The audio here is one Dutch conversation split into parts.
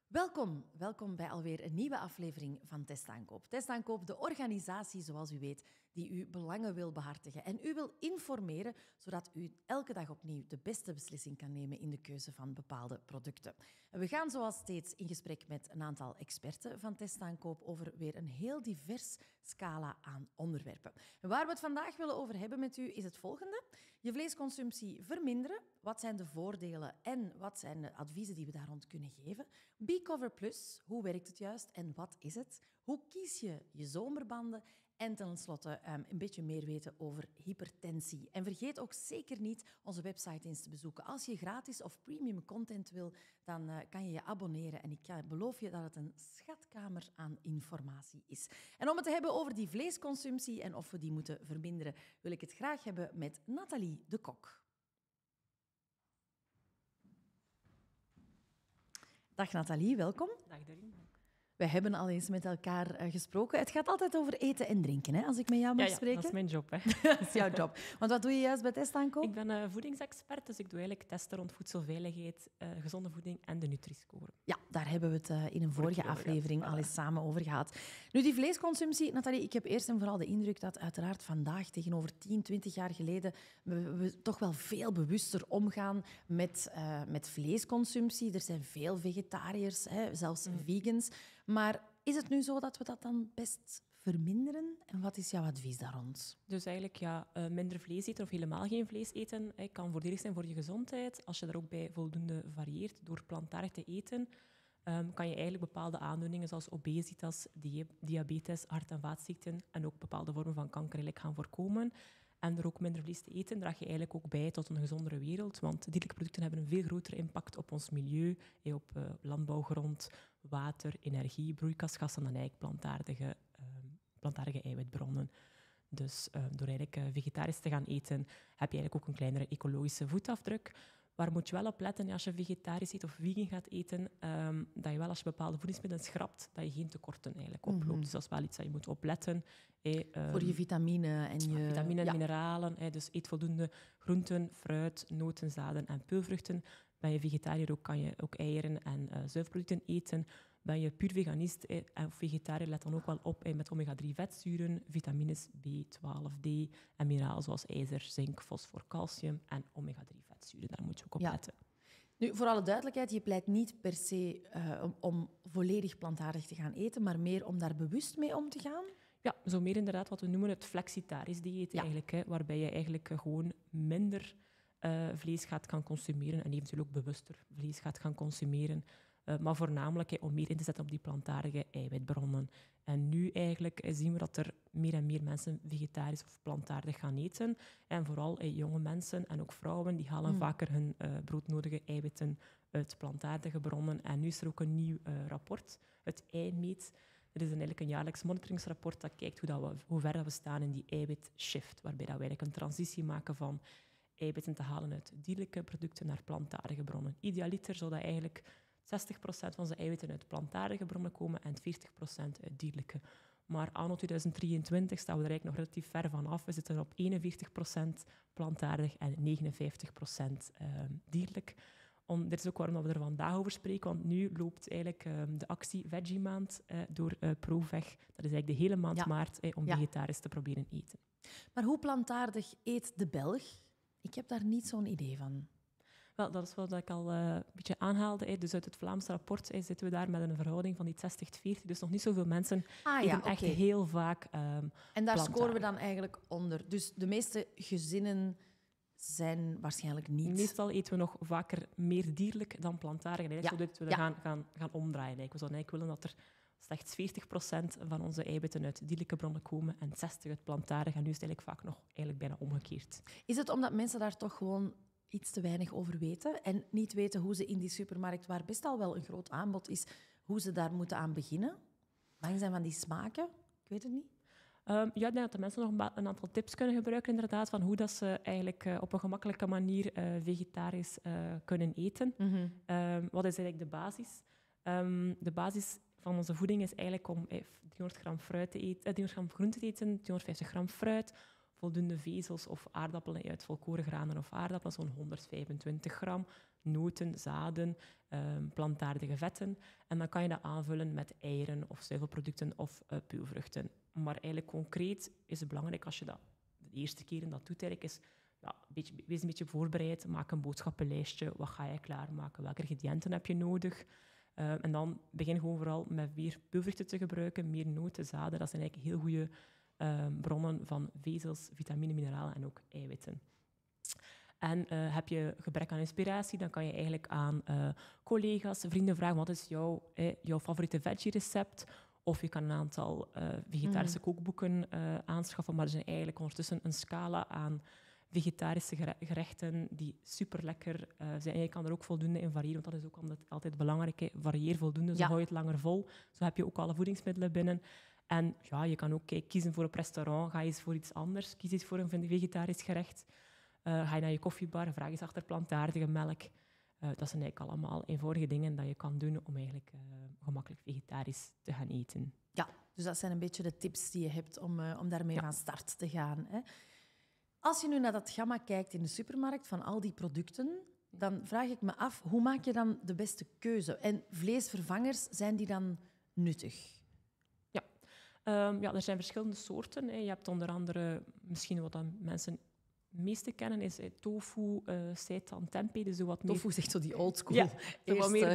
Welkom bij alweer een nieuwe aflevering van Testaankoop. Testaankoop, de organisatie, zoals u weet, die uw belangen wil behartigen en u wil informeren, zodat u elke dag opnieuw de beste beslissing kan nemen in de keuze van bepaalde producten. En we gaan zoals steeds in gesprek met een aantal experten van Testaankoop over weer een heel divers scala aan onderwerpen. En waar we het vandaag willen over hebben met u is het volgende. Je vleesconsumptie verminderen. Wat zijn de voordelen en wat zijn de adviezen die we daar rond kunnen geven? B-Cover Plus, hoe werkt het juist en wat is het? Hoe kies je je zomerbanden? En tenslotte een beetje meer weten over hypertensie. En vergeet ook zeker niet onze website eens te bezoeken. Als je gratis of premium content wil, dan kan je je abonneren. En ik beloof je dat het een schatkamer aan informatie is. En om het te hebben over die vleesconsumptie en of we die moeten verminderen, wil ik het graag hebben met Nathalie de Kok. Dag Nathalie, welkom. Dag Dorien. We hebben al eens met elkaar gesproken. Het gaat altijd over eten en drinken, hè, als ik met jou mag spreken. Dat is mijn job. Hè. Dat is jouw job. Want wat doe je juist bij Testaankoop? Ik ben voedingsexpert, dus ik doe eigenlijk testen rond voedselveiligheid, gezonde voeding en de Nutri-score. Ja, daar hebben we het in een vorige aflevering al eens samen over gehad. Nu, die vleesconsumptie, Nathalie, ik heb eerst en vooral de indruk dat uiteraard vandaag, tegenover 10, 20 jaar geleden, we toch wel veel bewuster omgaan met vleesconsumptie. Er zijn veel vegetariërs, hè, zelfs vegans. Maar is het nu zo dat we dat dan best verminderen? En wat is jouw advies daar rond? Dus eigenlijk minder vlees eten of helemaal geen vlees eten kan voordelig zijn voor je gezondheid. Als je daar ook bij voldoende varieert door plantaardig te eten, kan je eigenlijk bepaalde aandoeningen zoals obesitas, diabetes, hart- en vaatziekten en ook bepaalde vormen van kanker eigenlijk gaan voorkomen. En door ook minder vlees te eten, draag je eigenlijk ook bij tot een gezondere wereld. Want dierlijke producten hebben een veel grotere impact op ons milieu, op landbouwgrond, water, energie, broeikasgassen dan eigenlijk plantaardige eiwitbronnen. Dus door eigenlijk vegetarisch te gaan eten, heb je eigenlijk ook een kleinere ecologische voetafdruk. Waar moet je wel op letten als je vegetarisch eet of vegan gaat eten, dat je wel als je bepaalde voedingsmiddelen schrapt, dat je geen tekorten eigenlijk oploopt. Dus dat is wel iets dat je moet opletten. Voor je vitamine en je... Vitamine en mineralen. Dus eet voldoende groenten, fruit, noten, zaden en peulvruchten. Ben je vegetariër ook, kan je ook eieren en zuivelproducten eten. Ben je puur veganist of vegetariër, let dan ook wel op met omega-3 vetzuren, vitamines B12, D en mineralen zoals ijzer, zink, fosfor, calcium en omega-3 vetzuren. Daar moet je ook op letten. Nu, voor alle duidelijkheid, je pleit niet per se om volledig plantaardig te gaan eten, maar meer om daar bewust mee om te gaan? Ja, zo meer inderdaad wat we noemen het flexitarisch dieet eigenlijk, waarbij je eigenlijk gewoon minder vlees gaat gaan consumeren en eventueel ook bewuster vlees gaat gaan consumeren. Maar voornamelijk om meer in te zetten op die plantaardige eiwitbronnen. En nu eigenlijk zien we dat er meer en meer mensen vegetarisch of plantaardig gaan eten. En vooral jonge mensen en ook vrouwen, die halen vaker hun broodnodige eiwitten uit plantaardige bronnen. En nu is er ook een nieuw rapport, het eiMeet. Er is eigenlijk een jaarlijks monitoringsrapport dat kijkt hoe ver we staan in die eiwitshift, waarbij we eigenlijk een transitie maken van eiwitten te halen uit dierlijke producten naar plantaardige bronnen. Idealiter zou dat eigenlijk 60% van onze eiwitten uit plantaardige bronnen komen en 40% uit dierlijke. Maar anno 2023 staan we er eigenlijk nog relatief ver van af. We zitten op 41% plantaardig en 59% dierlijk. Dit is ook waarom we er vandaag over spreken, want nu loopt eigenlijk de actie Veggie Maand door ProVeg. Dat is eigenlijk de hele maand maart om vegetarisch te proberen eten. Maar hoe plantaardig eet de Belg? Ik heb daar niet zo'n idee van. Wel, dat is wat ik al een beetje aanhaalde. Dus uit het Vlaams rapport zitten we daar met een verhouding van die 60-40. Dus nog niet zoveel mensen eten echt heel vaak En daar scoren we dan eigenlijk onder. Dus de meeste gezinnen zijn waarschijnlijk niet... Meestal eten we nog vaker meer dierlijk dan plantaardig. En eigenlijk zouden we gaan omdraaien. We zouden eigenlijk willen dat er slechts 40% van onze eiwitten uit dierlijke bronnen komen en 60% uit plantaardig. En nu is het eigenlijk vaak nog bijna omgekeerd. Is het omdat mensen daar toch gewoon iets te weinig over weten en niet weten hoe ze in die supermarkt, waar best al wel een groot aanbod is, hoe ze daar moeten aan beginnen? Bang zijn van die smaken? Ik weet het niet. Ik denk dat de mensen nog een aantal tips kunnen gebruiken, inderdaad, van hoe dat ze eigenlijk op een gemakkelijke manier vegetarisch kunnen eten. Wat is eigenlijk de basis? De basis van onze voeding is eigenlijk om 300 gram fruit te eten, 300 gram groente te eten, 250 gram fruit, voldoende vezels of aardappelen uit volkorengranen of aardappelen, zo'n 125 gram, noten, zaden, plantaardige vetten. En dan kan je dat aanvullen met eieren of zuivelproducten of peulvruchten. Maar eigenlijk concreet is het belangrijk als je dat de eerste keer in dat doet, is wees een beetje voorbereid, maak een boodschappenlijstje, wat ga je klaarmaken, welke ingrediënten heb je nodig. En dan begin gewoon vooral met meer peulvruchten te gebruiken, meer noten, zaden. Dat zijn eigenlijk heel goede bronnen van vezels, vitamine, mineralen en ook eiwitten. En heb je gebrek aan inspiratie, dan kan je eigenlijk aan collega's, vrienden vragen, wat is jouw favoriete veggie-recept? Of je kan een aantal vegetarische kookboeken aanschaffen, maar er zijn eigenlijk ondertussen een scala aan vegetarische gerechten die super lekker zijn. En je kan er ook voldoende in variëren, want dat is ook altijd belangrijk. Hè. Varieer voldoende, zo hou je het langer vol. Zo heb je ook alle voedingsmiddelen binnen. En ja, je kan ook kiezen voor een restaurant, ga eens voor iets anders. Kies eens voor een vegetarisch gerecht. Ga je naar je koffiebar, vraag eens achter plantaardige melk. Dat zijn eigenlijk allemaal eenvoudige dingen dat je kan doen om eigenlijk gemakkelijk vegetarisch te gaan eten. Ja, dus dat zijn een beetje de tips die je hebt om daarmee van start te gaan. Hè. Als je nu naar dat gamma kijkt in de supermarkt van al die producten, dan vraag ik me af, hoe maak je dan de beste keuze? En vleesvervangers, zijn die dan nuttig? Ja, er zijn verschillende soorten. Hè. Je hebt onder andere, misschien wat dan mensen het meeste kennen, is tofu, seitan, tempeh. Dus wat meer... Tofu is echt zo die oldschool. Ja, wat meer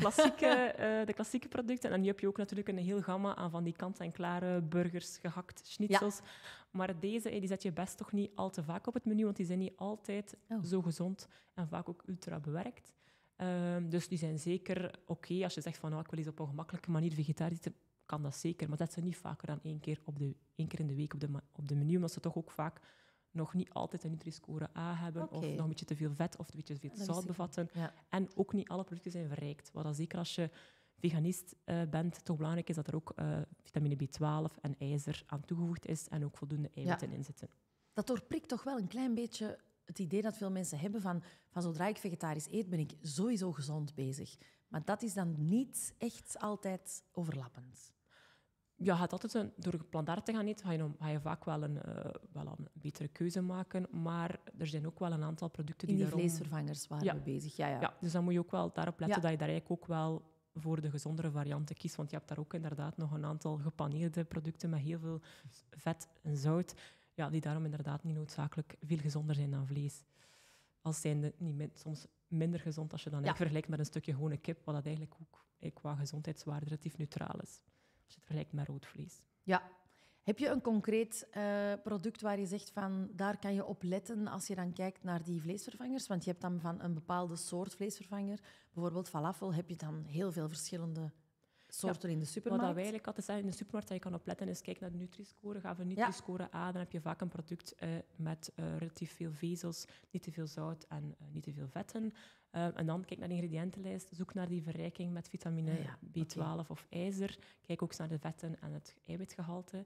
de klassieke producten. En nu heb je ook natuurlijk een heel gamma aan van die kant-en-klare burgers, gehakt, schnitzels. Ja. Maar deze die zet je best toch niet al te vaak op het menu, want die zijn niet altijd zo gezond en vaak ook ultra bewerkt. Dus die zijn zeker oké. Als je zegt van ik wil eens op een gemakkelijke manier vegetarisch eten, kan dat zeker. Maar zet ze niet vaker dan één keer in de week op de menu, omdat ze toch ook vaak nog niet altijd een Nutri-score A hebben, of nog een beetje te veel vet of een beetje te veel zout bevatten. Ja. En ook niet alle producten zijn verrijkt. Wat dan zeker als je veganist bent, toch belangrijk is dat er ook vitamine B12 en ijzer aan toegevoegd is en ook voldoende eiwitten in zitten. Dat doorprikt toch wel een klein beetje het idee dat veel mensen hebben van zodra ik vegetarisch eet, ben ik sowieso gezond bezig. Maar dat is dan niet echt altijd overlappend. Ja, gaat altijd door plantaardig te gaan eten, ga je vaak wel een betere keuze maken. Maar er zijn ook wel een aantal producten die daarom... vleesvervangers waren we bezig. Ja, dus dan moet je ook wel daarop letten dat je daar eigenlijk ook wel voor de gezondere varianten kiest. Want je hebt daar ook inderdaad nog een aantal gepaneerde producten met heel veel vet en zout. Ja, die daarom inderdaad niet noodzakelijk veel gezonder zijn dan vlees. Als zijnde soms minder gezond als je dan vergelijkt met een stukje gewone kip, wat dat eigenlijk ook qua gezondheidswaarde relatief neutraal is. Als je het vergelijkt met rood vlees. Ja. Heb je een concreet product waar je zegt van daar kan je op letten als je dan kijkt naar die vleesvervangers? Want je hebt dan van een bepaalde soort vleesvervanger, bijvoorbeeld falafel, heb je dan heel veel verschillende soorten in de supermarkt. Wat wij eigenlijk altijd zeggen in de supermarkt dat je kan opletten is kijk naar de Nutri-score. Ga voor Nutri-score A, dan heb je vaak een product met relatief veel vezels, niet te veel zout en niet te veel vetten. En dan kijk naar de ingrediëntenlijst, zoek naar die verrijking met vitamine B12 of ijzer. Kijk ook naar de vetten en het eiwitgehalte.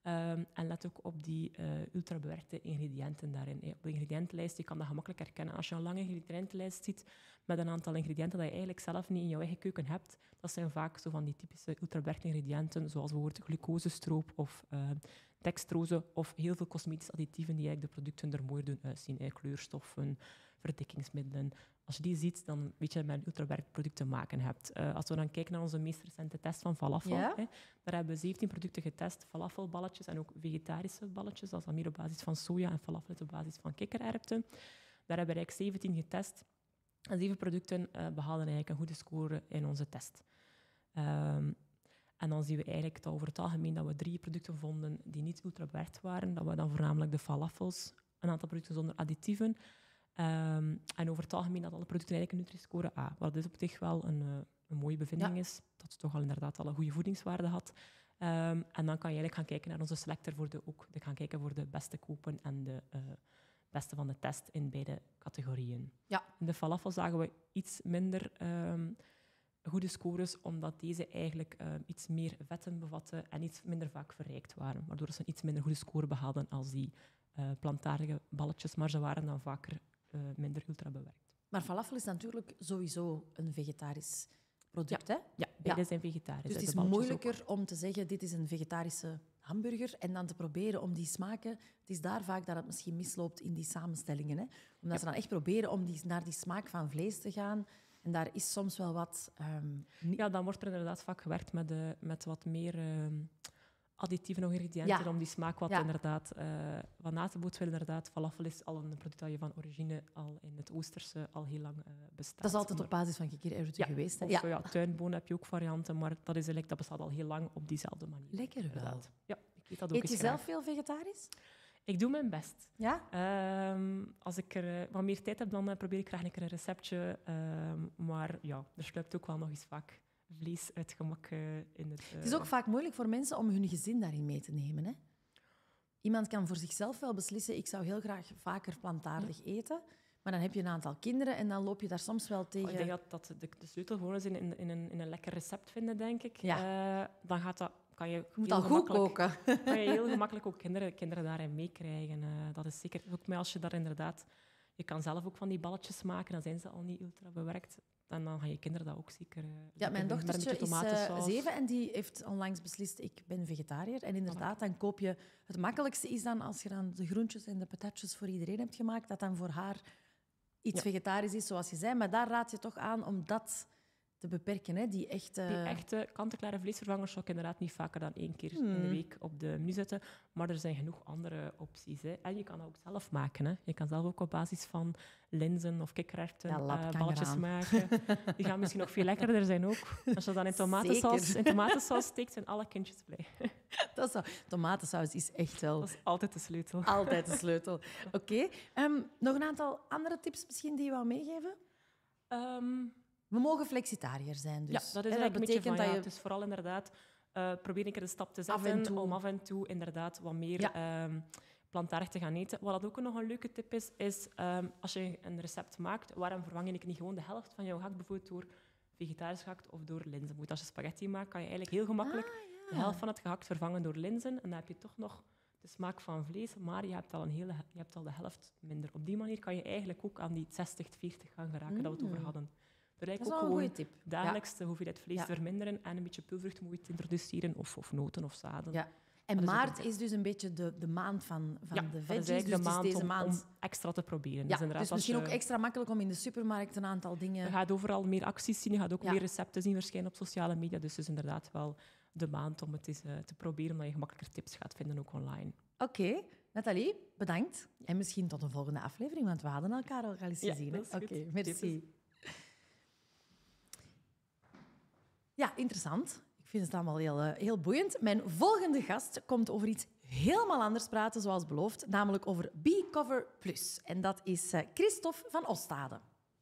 En let ook op die ultrabewerkte ingrediënten daarin. Op de ingrediëntenlijst, je kan dat gemakkelijk herkennen. Als je een lange ingrediëntenlijst ziet met een aantal ingrediënten dat je eigenlijk zelf niet in jouw eigen keuken hebt, dat zijn vaak zo van die typische ultrabewerkte ingrediënten, zoals bijvoorbeeld glucosestroop of dextrose of heel veel cosmetische additieven die eigenlijk de producten er mooi doen uitzien. Kleurstoffen, verdikkingsmiddelen. Als je die ziet, dan weet je dat je met een ultrabewerkt product te maken hebt. Als we dan kijken naar onze meest recente test van falafel, daar hebben we 17 producten getest, falafelballetjes en ook vegetarische balletjes, dat is dan meer op basis van soja en falafel op basis van kikkererwten. Daar hebben we eigenlijk 17 getest. En 7 producten behaalden eigenlijk een goede score in onze test. En dan zien we eigenlijk dat over het algemeen dat we 3 producten vonden die niet ultrabewerkt waren. Dat waren dan voornamelijk de falafels, een aantal producten zonder additieven. En over het algemeen dat alle producten eigenlijk een Nutri-score A. Wat dus op zich wel een mooie bevinding is. Dat ze toch al inderdaad al een goede voedingswaarde had. En dan kan je eigenlijk gaan kijken naar onze selector gaan kijken voor de beste kopen en de beste van de test in beide categorieën. Ja. In de falafel zagen we iets minder goede scores, omdat deze eigenlijk iets meer vetten bevatten en iets minder vaak verrijkt waren. Waardoor ze een iets minder goede score behaalden als die plantaardige balletjes, maar ze waren dan vaker minder ultrabewerkt. Maar falafel is natuurlijk sowieso een vegetarisch product, hè? Ja, beide zijn vegetarisch. Dus het de is balletjes moeilijker ook. om te zeggen, dit is een vegetarische hamburger, en dan te proberen om die smaken... Het is daar vaak dat het misschien misloopt in die samenstellingen. Hè? Omdat ze dan echt proberen om naar die smaak van vlees te gaan. En daar is soms wel wat... Ja, dan wordt er inderdaad vaak gewerkt met wat meer additieven of ingrediënten om die smaak wat inderdaad wat na te bootsen. Inderdaad, falafel is al een product dat je van origine al in het Oosterse al heel lang bestaat. Dat is altijd op basis van kikkererwten geweest. Hè? Of tuinbonen heb je ook varianten, maar dat bestaat al heel lang op diezelfde manier. Lekker wel. Inderdaad. Ja, ik eet dat ook Eet je eens zelf graag. veel vegetarisch? Ik doe mijn best. Ja? Als ik er wat meer tijd heb, dan probeer ik graag een keer een receptje. Maar ja, er sluipt ook wel nog eens vaak vlees uit gemak in het... Het is ook vaak moeilijk voor mensen om hun gezin daarin mee te nemen. Hè? Iemand kan voor zichzelf wel beslissen, ik zou heel graag vaker plantaardig eten, maar dan heb je een aantal kinderen en dan loop je daar soms wel tegen... Ik denk dat de sleutel gewoon is in een lekker recept vinden, denk ik. Ja. Dan kan je... Je moet al goed koken. Kan je heel gemakkelijk ook kinderen daarin meekrijgen. Dat is zeker... Ook als je daar inderdaad... Je kan zelf ook van die balletjes maken, dan zijn ze al niet ultra bewerkt. En dan gaan je kinderen dat ook zeker... Ja, mijn doen, met een dochtertje beetje is 7 en die heeft onlangs beslist, ik ben vegetariër. En inderdaad, dan koop je... Het makkelijkste is dan, als je dan de groentjes en de patatjes voor iedereen hebt gemaakt, dat dan voor haar iets vegetarisch is, zoals je zei. Maar daar raad je toch aan om dat te beperken, hè? Die echte kant-en-klare vleesvervangers zou ik inderdaad niet vaker dan 1 keer in de week op de menu zetten. Maar er zijn genoeg andere opties. Hè. En je kan dat ook zelf maken. Hè. Je kan zelf ook op basis van linzen of kikkererwten balletjes maken. Die gaan misschien nog veel lekkerder zijn ook. Als je dan in tomatensaus steekt, zijn alle kindjes blij. Dat is zo. Tomatensaus is echt wel... Dat is altijd de sleutel. Altijd de sleutel. Oké. Nog een aantal andere tips misschien die je wou meegeven? We mogen flexitariër zijn, dus. Ja, dat is eigenlijk een beetje van, het is vooral inderdaad... probeer een keer de stap te zetten om af en toe inderdaad wat meer plantaardig te gaan eten. Wat dat ook nog een leuke tip is als je een recept maakt, waarom vervang je niet gewoon de helft van jouw gehakt bijvoorbeeld door vegetarisch gehakt of door linzen? Als je spaghetti maakt, kan je eigenlijk heel gemakkelijk de helft van het gehakt vervangen door linzen. En dan heb je toch nog de smaak van vlees, maar je hebt al de helft minder. Op die manier kan je eigenlijk ook aan die 60-40 gaan geraken dat we het over hadden. Dat is ook gewoon dagelijks de hoeveelheid vlees verminderen en een beetje pulvervruchten te introduceren of noten of zaden. Ja. En maart is dus een beetje de maand van de veggies. Dat is dus de maand om extra te proberen. Ja, dus misschien ook extra makkelijk om in de supermarkt een aantal dingen... Je gaat overal meer acties zien, je gaat ook meer recepten zien verschijnen op sociale media. Dus het is inderdaad wel de maand om het eens te proberen, omdat je gemakkelijker tips gaat vinden ook online. Oké. Nathalie, bedankt. En misschien tot een volgende aflevering, want we hadden elkaar al eens gezien. Oké, merci. Ja, interessant. Ik vind het allemaal heel boeiend. Mijn volgende gast komt over iets helemaal anders praten, zoals beloofd, namelijk over B-Cover Plus. En dat is Christophe van Ostade.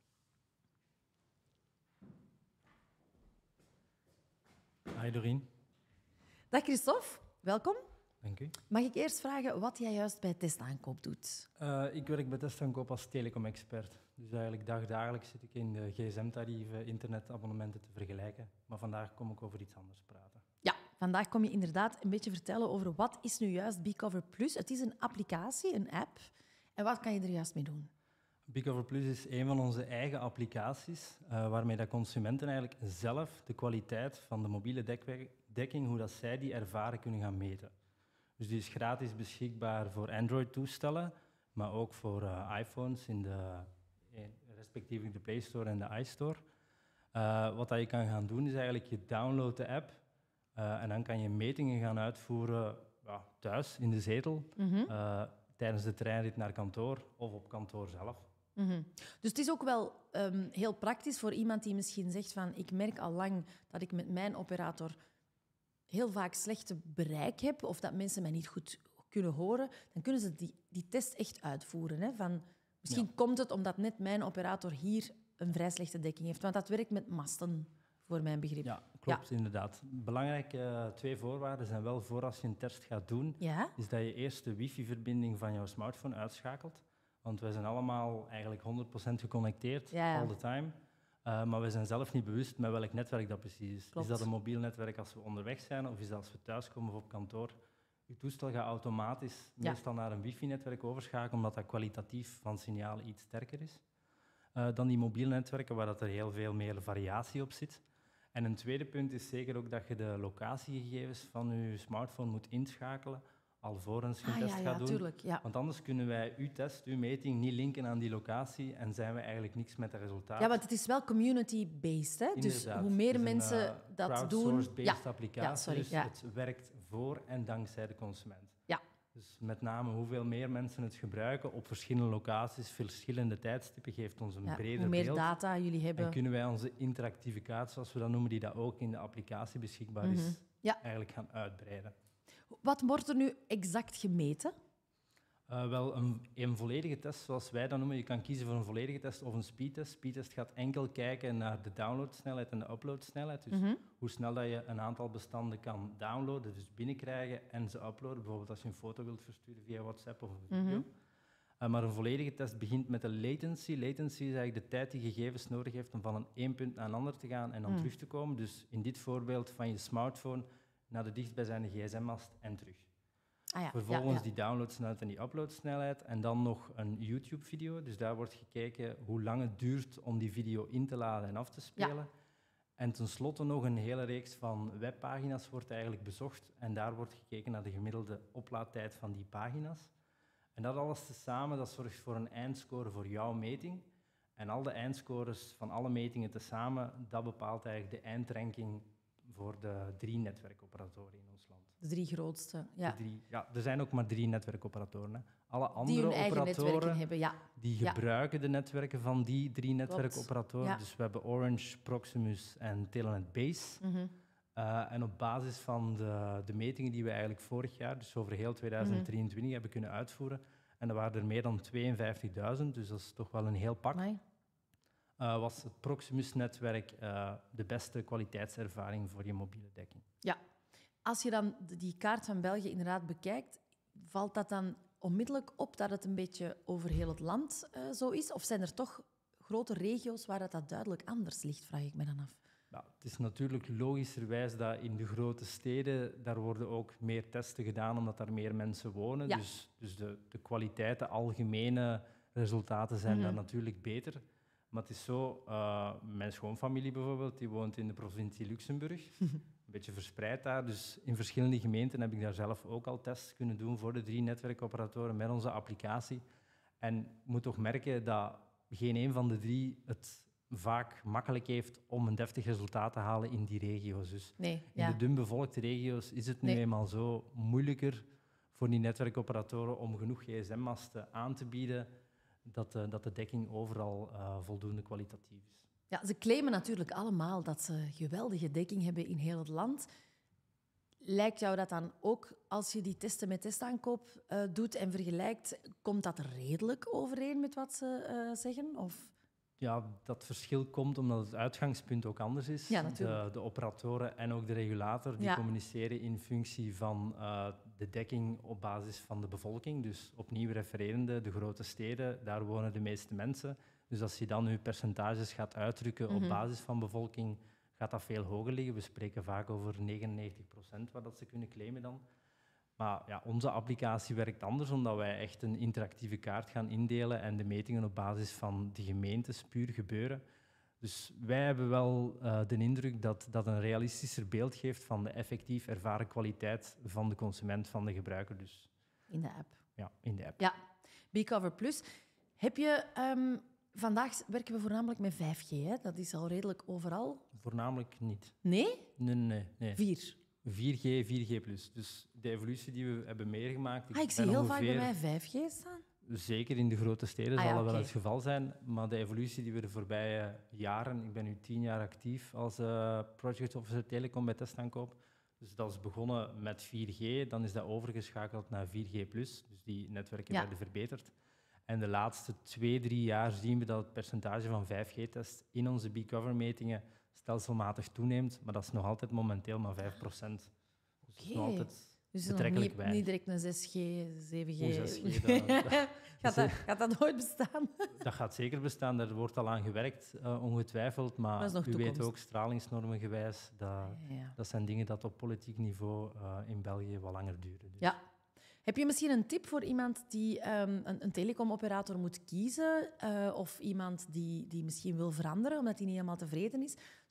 Hi Doreen. Dag Christophe, welkom. Dank u. Mag ik eerst vragen wat jij juist bij testaankoop doet? Ik werk bij testaankoop als telecom-expert. Dus eigenlijk dagelijks zit ik in de gsm-tarieven, internetabonnementen te vergelijken. Maar vandaag kom ik over iets anders praten. Ja, vandaag kom je inderdaad een beetje vertellen over wat is nu juist B-Cover Plus. Het is een applicatie, een app. En wat kan je er juist mee doen? B-Cover Plus is een van onze eigen applicaties, waarmee dat consumenten eigenlijk zelf de kwaliteit van de mobiele dekking, hoe dat zij die ervaren, kunnen gaan meten. Dus die is gratis beschikbaar voor Android-toestellen, maar ook voor iPhones respectievelijk de Play Store en de iStore. Wat dat je kan gaan doen, is eigenlijk je downloadt de app en dan kan je metingen gaan uitvoeren thuis, in de zetel, tijdens de treinrit naar kantoor of op kantoor zelf. Dus het is ook wel heel praktisch voor iemand die misschien zegt van ik merk al lang dat ik met mijn operator heel vaak slechte bereik heb of dat mensen mij niet goed kunnen horen, dan kunnen ze die test echt uitvoeren. Hè? Van, misschien komt het omdat net mijn operator hier een vrij slechte dekking heeft. Want dat werkt met masten, voor mijn begrip. Ja, klopt, inderdaad. Belangrijke 2 voorwaarden zijn wel voor als je een test gaat doen, is dat je eerst de wifi-verbinding van jouw smartphone uitschakelt. Want wij zijn allemaal eigenlijk 100% geconnecteerd, all the time. Maar we zijn zelf niet bewust met welk netwerk dat precies is. Klopt. Is dat een mobiel netwerk als we onderweg zijn of is dat als we thuiskomen of op kantoor? Je toestel gaat automatisch meestal naar een wifi-netwerk overschakelen, omdat dat kwalitatief van signaal iets sterker is dan die mobiele netwerken, waar dat er heel veel meer variatie op zit. En een tweede punt is zeker ook dat je de locatiegegevens van je smartphone moet inschakelen alvorens je een test gaat doen. Tuurlijk, ja. Want anders kunnen wij uw test, uw meting, niet linken aan die locatie en zijn we eigenlijk niks met het resultaat. Ja, want het is wel community-based. Hè? Dus hoe meer mensen dat doen... crowdsource-based applicatie, dus Ja. het werkt voor en dankzij de consument. Ja. Dus met name hoeveel meer mensen het gebruiken op verschillende locaties, verschillende tijdstippen, geeft ons een breder hoe meer beeld. data jullie hebben... En kunnen wij onze interactieve kaart, zoals we dat noemen, die dat ook in de applicatie beschikbaar is, eigenlijk gaan uitbreiden. Wat wordt er nu exact gemeten? Wel, een volledige test, zoals wij dat noemen. Je kan kiezen voor een volledige test of een speedtest. Speedtest gaat enkel kijken naar de downloadsnelheid en de uploadsnelheid. Dus hoe snel dat je een aantal bestanden kan downloaden, dus binnenkrijgen en ze uploaden. Bijvoorbeeld als je een foto wilt versturen via WhatsApp of een video. Maar een volledige test begint met de latency. Latency is eigenlijk de tijd die gegevens nodig heeft om van een punt naar een ander te gaan en dan terug te komen. Dus in dit voorbeeld van je smartphone naar de dichtstbijzijnde gsm-mast en terug. Vervolgens die downloadsnelheid en die uploadsnelheid. En dan nog een YouTube-video. Dus daar wordt gekeken hoe lang het duurt om die video in te laden en af te spelen. Ja. En tenslotte nog een hele reeks van webpagina's wordt eigenlijk bezocht. En daar wordt gekeken naar de gemiddelde oplaadtijd van die pagina's. En dat alles tezamen, dat zorgt voor een eindscore voor jouw meting. En al de eindscores van alle metingen tezamen, dat bepaalt eigenlijk de eindranking voor de 3 netwerkoperatoren in ons land. De 3 grootste, ja. Er zijn ook maar 3 netwerkoperatoren. Hè. Alle andere die hun eigen operatoren netwerken hebben, die gebruiken de netwerken van die 3 netwerkoperatoren. Ja. Dus we hebben Orange, Proximus en Telenet Base. En op basis van de metingen die we eigenlijk vorig jaar, dus over heel 2023, hebben kunnen uitvoeren, en er waren er meer dan 52.000, dus dat is toch wel een heel pak, was het Proximus-netwerk de beste kwaliteitservaring voor je mobiele dekking. Ja. Als je dan die kaart van België inderdaad bekijkt, valt dat dan onmiddellijk op dat het een beetje over heel het land zo is? Of zijn er toch grote regio's waar dat duidelijk anders ligt, vraag ik me dan af. Ja, het is natuurlijk logischerwijs dat in de grote steden, daar worden ook meer testen gedaan omdat daar meer mensen wonen. Ja. Dus de kwaliteit, de algemene resultaten zijn daar natuurlijk beter. Maar het is zo, mijn schoonfamilie bijvoorbeeld, die woont in de provincie Luxemburg. Een beetje verspreid daar. Dus in verschillende gemeenten heb ik daar zelf ook al tests kunnen doen voor de 3 netwerkoperatoren met onze applicatie. En ik moet toch merken dat geen een van de 3 het vaak makkelijk heeft om een deftig resultaat te halen in die regio's. Dus in de dunbevolkte regio's is het nu eenmaal zo moeilijker voor die netwerkoperatoren om genoeg gsm-masten aan te bieden dat de dekking overal voldoende kwalitatief is. Ja, ze claimen natuurlijk allemaal dat ze geweldige dekking hebben in heel het land. Lijkt jou dat dan ook, als je die testen met testaankoop doet en vergelijkt, komt dat redelijk overeen met wat ze zeggen? Of... Ja, dat verschil komt omdat het uitgangspunt ook anders is. Ja, de operatoren en ook de regulator die communiceren in functie van de dekking op basis van de bevolking. Dus opnieuw refererende, de grote steden, daar wonen de meeste mensen. Dus als je dan je percentages gaat uitdrukken op basis van bevolking, gaat dat veel hoger liggen. We spreken vaak over 99% wat dat ze kunnen claimen dan. Maar ja, onze applicatie werkt anders, omdat wij echt een interactieve kaart gaan indelen en de metingen op basis van de gemeentes puur gebeuren. Dus wij hebben wel de indruk dat dat een realistischer beeld geeft van de effectief ervaren kwaliteit van de consument, van de gebruiker. Dus. In de app. Ja, in de app. Ja, Bcover Plus. Heb je... Vandaag werken we voornamelijk met 5G, hè? Dat is al redelijk overal. Voornamelijk niet. Nee? Nee. 4? 4G, 4G+. Dus de evolutie die we hebben meegemaakt... Ik zie heel vaak bij mij 5G staan. Zeker in de grote steden zal dat wel het geval zijn. Maar de evolutie die we de voorbije jaren... Ik ben nu 10 jaar actief als Project Officer Telecom bij Testaankoop. Dus dat is begonnen met 4G. Dan is dat overgeschakeld naar 4G+. Dus die netwerken werden verbeterd. En de laatste 2-3 jaar zien we dat het percentage van 5G-tests in onze Bcover-metingen stelselmatig toeneemt, maar dat is nog altijd momenteel maar 5%. Dus dat is nog altijd betrekkelijk weinig. Niet direct een 6G, 7G... Hoe 6G, gaat dat nooit bestaan? Dat gaat zeker bestaan, daar wordt al aan gewerkt, ongetwijfeld, maar u weet ook, stralingsnormen gewijs, dat zijn dingen dat op politiek niveau in België wat langer duren. Dus. Ja. Heb je misschien een tip voor iemand die een telecomoperator moet kiezen of iemand die misschien wil veranderen omdat hij niet helemaal tevreden is?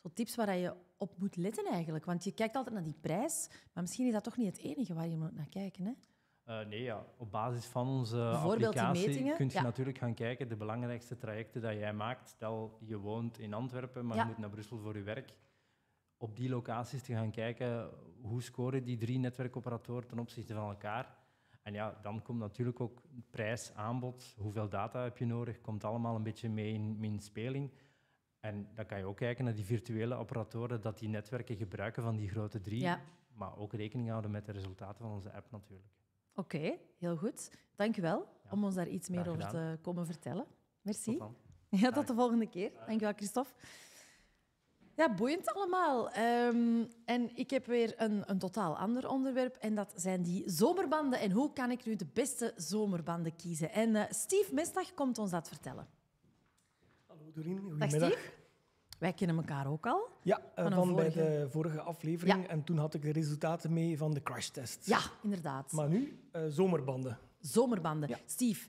zo tips waar je op moet letten eigenlijk? Want je kijkt altijd naar die prijs, maar misschien is dat toch niet het enige waar je moet naar kijken, hè? Nee, ja. Op basis van onze Bijvoorbeeld die applicatie metingen, kun je ja. natuurlijk gaan kijken, de belangrijkste trajecten dat jij maakt. Stel, je woont in Antwerpen, maar Ja. je moet naar Brussel voor je werk. Op die locaties te gaan kijken, hoe scoren die 3 netwerkoperatoren ten opzichte van elkaar. En ja, dan komt natuurlijk ook prijs, aanbod, hoeveel data heb je nodig, komt allemaal een beetje mee in speling. En dan kan je ook kijken naar die virtuele operatoren, dat die netwerken gebruiken van die grote 3, Ja. maar ook rekening houden met de resultaten van onze app natuurlijk. Oké, heel goed. Dank je wel om ons daar iets meer graag over te komen vertellen. Merci. Tot dan. Ja, tot de volgende keer. Dank je wel, Christophe. Ja, boeiend allemaal. En ik heb weer een totaal ander onderwerp. En dat zijn die zomerbanden. En hoe kan ik nu de beste zomerbanden kiezen? En Steve Mestdag komt ons dat vertellen. Hallo Doreen, Dag goedemiddag. Steve. Wij kennen elkaar ook al. Ja, Van een van bij vorige- de vorige aflevering. Ja. En toen had ik de resultaten mee van de crashtest. Ja, inderdaad. Maar nu zomerbanden. Zomerbanden. Ja. Steve,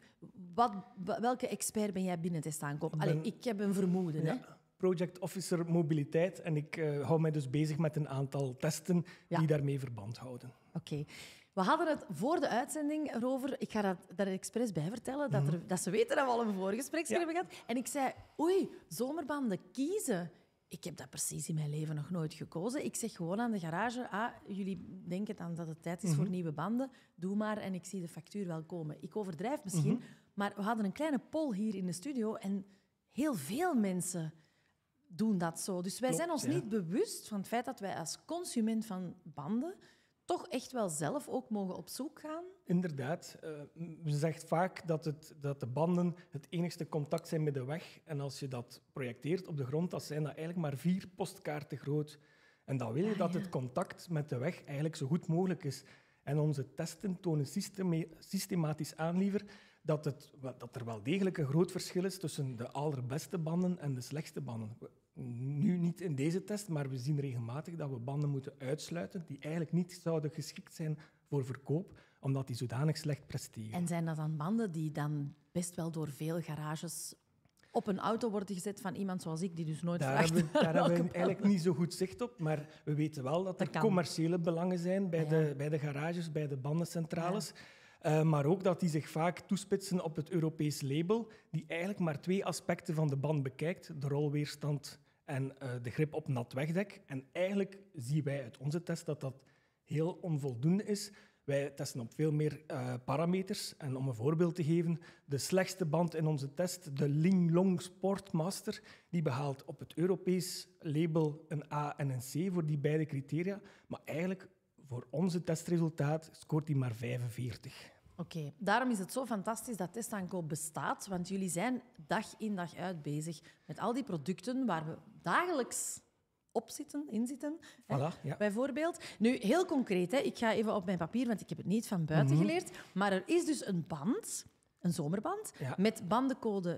welke expert ben jij binnen testaankoop? Ik Allee, ben- ik heb een vermoeden. Hè? Ja, Project Officer Mobiliteit. En ik hou mij dus bezig met een aantal testen Ja. die daarmee verband houden. Oké. We hadden het voor de uitzending erover. Ik ga dat daar expres bij vertellen, dat ze weten dat we al een voorgesprek Ja. hebben gehad. En ik zei, oei, zomerbanden kiezen. Ik heb dat precies in mijn leven nog nooit gekozen. Ik zeg gewoon aan de garage, jullie denken dan dat het tijd is voor nieuwe banden. Doe maar en ik zie de factuur wel komen. Ik overdrijf misschien, maar we hadden een kleine poll hier in de studio en heel veel mensen doen dat zo. Dus wij Klopt, zijn ons ja. niet bewust van het feit dat wij als consument van banden toch echt wel zelf ook mogen op zoek gaan. Inderdaad. Men zegt vaak dat de banden het enigste contact zijn met de weg. En als je dat projecteert op de grond, dan zijn dat eigenlijk maar 4 postkaarten groot. En dan wil je dat het contact met de weg eigenlijk zo goed mogelijk is. En onze testen tonen systematisch aan, liever, dat er wel degelijk een groot verschil is tussen de allerbeste banden en de slechtste banden. Nu niet in deze test, maar we zien regelmatig dat we banden moeten uitsluiten die eigenlijk niet zouden geschikt zijn voor verkoop, omdat die zodanig slecht presteren. En zijn dat dan banden die dan best wel door veel garages op een auto worden gezet van iemand zoals ik, die dus nooit Daar vraagt hebben we naar welke eigenlijk banden? niet zo goed zicht op, maar we weten wel dat Dat er kan. commerciële belangen zijn bij, Ja. bij de garages, bij de bandencentrales. Maar ook dat die zich vaak toespitsen op het Europees label, die eigenlijk maar 2 aspecten van de band bekijkt, de rolweerstand en de grip op nat wegdek. En eigenlijk zien wij uit onze test dat dat heel onvoldoende is. Wij testen op veel meer parameters. En om een voorbeeld te geven, de slechtste band in onze test, de Linglong Sportmaster, die behaalt op het Europees label een A en een C voor die beide criteria. Maar eigenlijk, voor onze testresultaat, scoort hij maar 45. Oké, daarom is het zo fantastisch dat testaankoop bestaat, want jullie zijn dag in dag uit bezig met al die producten waar we dagelijks in zitten. Hè, Voilà, ja. bijvoorbeeld. Nu, heel concreet, hè, ik ga even op mijn papier, want ik heb het niet van buiten geleerd, maar er is dus een band, een zomerband, Ja. met bandencode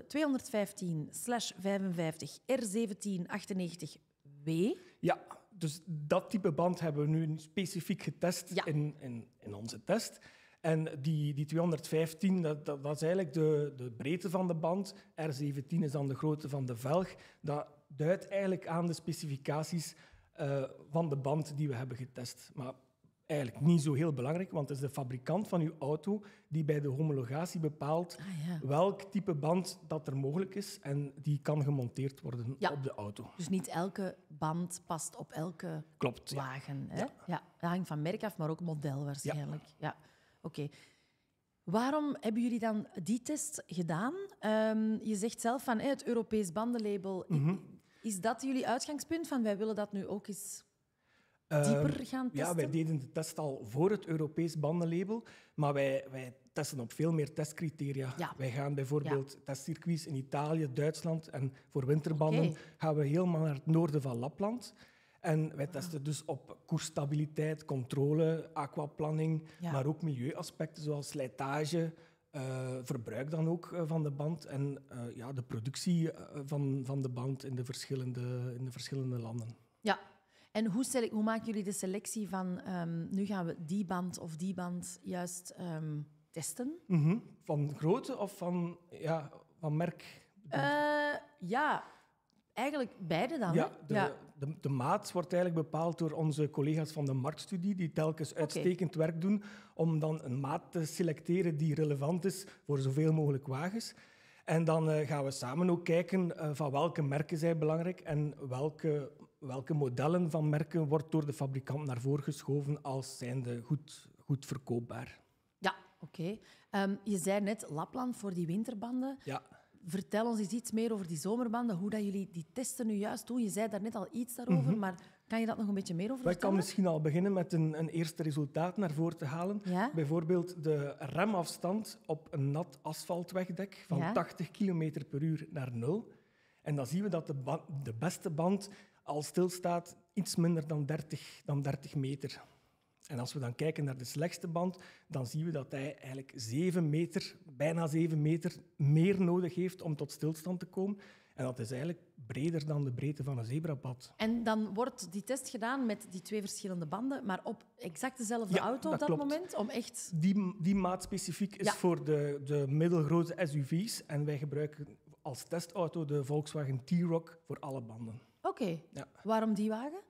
215/55R1798W. Ja, dus dat type band hebben we nu specifiek getest Ja. in onze test. En die 215, dat is eigenlijk de breedte van de band. R17 is dan de grootte van de velg. Dat duidt eigenlijk aan de specificaties van de band die we hebben getest. Maar eigenlijk niet zo heel belangrijk, want het is de fabrikant van uw auto die bij de homologatie bepaalt ja. welk type band dat er mogelijk is en die kan gemonteerd worden Ja. op de auto. Dus niet elke band past op elke Klopt, ja. wagen. Hè? Ja. Ja, dat hangt van merk af, maar ook model waarschijnlijk. Ja. Oké. Waarom hebben jullie dan die test gedaan? Je zegt zelf van het Europees bandenlabel. Is dat jullie uitgangspunt? Van wij willen dat nu ook eens dieper gaan testen? Ja, wij deden de test al voor het Europees bandenlabel, maar wij testen op veel meer testcriteria. Ja. Wij gaan bijvoorbeeld testcircuits in Italië, Duitsland en voor winterbanden Oké. gaan we helemaal naar het noorden van Lapland. En wij testen dus op koersstabiliteit, controle, aquaplanning, Ja. maar ook milieuaspecten zoals slijtage, verbruik dan ook van de band en de productie van de band in de verschillende landen. Ja. En hoe maken jullie de selectie van nu gaan we die band of die band juist testen? Van grootte of van merk? Ja, eigenlijk beide dan. Ja, hè? de maat wordt eigenlijk bepaald door onze collega's van de marktstudie, die telkens uitstekend werk doen om dan een maat te selecteren die relevant is voor zoveel mogelijk wagens. En dan gaan we samen ook kijken van welke merken zijn belangrijk en welke modellen van merken wordt door de fabrikant naar voren geschoven als zijnde goed verkoopbaar. Ja, oké. Je zei net Lapland voor die winterbanden. Ja. Vertel ons eens iets meer over die zomerbanden, hoe dat jullie die testen nu juist doen. Je zei daar net al iets daarover, maar kan je dat nog een beetje meer over Ik kan vertellen? misschien al beginnen met een eerste resultaat naar voren te halen. Ja? Bijvoorbeeld de remafstand op een nat asfaltwegdek van 80 km per uur naar 0. En dan zien we dat de beste band al stilstaat iets minder dan 30 meter. En als we dan kijken naar de slechtste band, dan zien we dat hij eigenlijk bijna 7 meter meer nodig heeft om tot stilstand te komen. En dat is eigenlijk breder dan de breedte van een zebrapad. En dan wordt die test gedaan met die 2 verschillende banden, maar op exact dezelfde auto op dat klopt. moment? Om echt... Die maat specifiek is voor de middelgrote SUV's. En wij gebruiken als testauto de Volkswagen T-Roc voor alle banden. Oké. Ja. Waarom die wagen?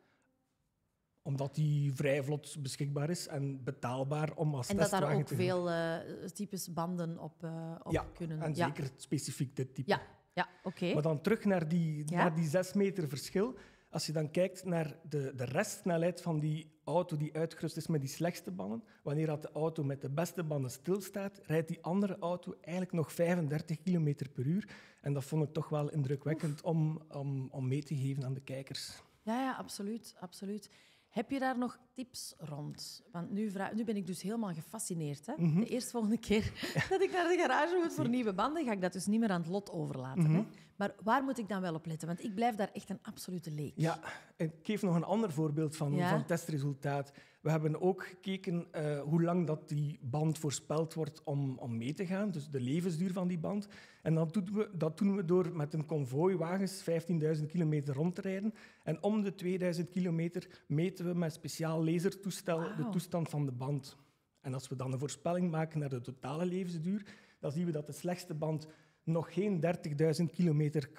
Omdat die vrij vlot beschikbaar is en betaalbaar om als En dat testwagen daar ook te veel types banden op kunnen. en zeker specifiek dit type. Ja, oké. Maar dan terug naar die 6 meter verschil. Als je dan kijkt naar de restsnelheid van die auto die uitgerust is met die slechtste banden, wanneer dat de auto met de beste banden stilstaat, rijdt die andere auto eigenlijk nog 35 km per uur. En dat vond ik toch wel indrukwekkend om mee te geven aan de kijkers. Ja, absoluut, absoluut. Heb je daar nog tips rond? Want nu ben ik dus helemaal gefascineerd. Hè? De eerstvolgende keer dat ik naar de garage moet voor nieuwe banden, ga ik dat dus niet meer aan het lot overlaten. Hè? Maar waar moet ik dan wel op letten? Want ik blijf daar echt een absolute leek. Ja, ik geef nog een ander voorbeeld van testresultaat. We hebben ook gekeken hoe lang dat die band voorspeld wordt om mee te gaan, dus de levensduur van die band. En dat doen we door met een konvooi wagens 15.000 kilometer rond te rijden. En om de 2000 kilometer meten we met speciaal lasertoestel de toestand van de band. En als we dan een voorspelling maken naar de totale levensduur, dan zien we dat de slechtste band nog geen 30.000 kilometer